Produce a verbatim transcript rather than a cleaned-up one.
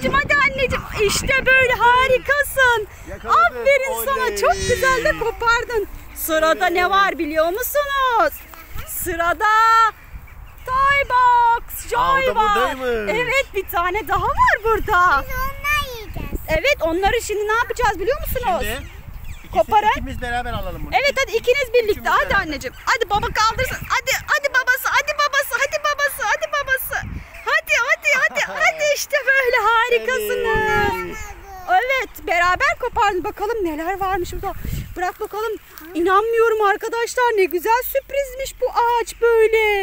anneciğim, hadi anneciğim. İşte böyle harikasın. Yakaladım. Aferin Oley. sana, çok güzel de kopardın. Sırada Evet. ne var biliyor musunuz? Sırada Toy Box. Aa, o Joy da var. buradaymış. Evet, bir tane daha var burada. Biz ondan yiyeceğiz. Evet, onları şimdi ne yapacağız biliyor musunuz? Şimdi ikisi, Koparın. ikimiz beraber alalım bunu. Evet, hadi ikiniz birlikte. Üçümüz Hadi beraber. anneciğim. Hadi baba kaldırsın. Hadi hadi babası. Hadi babası. Hadi babası. Hadi babası. Hadi hadi hadi. Hadi işte böyle harikasınız. Evet. Evet, beraber kopardın. Bakalım neler varmış burada. Bırak bakalım. İnanmıyorum arkadaşlar. Ne güzel sürprizmiş bu ağaç böyle.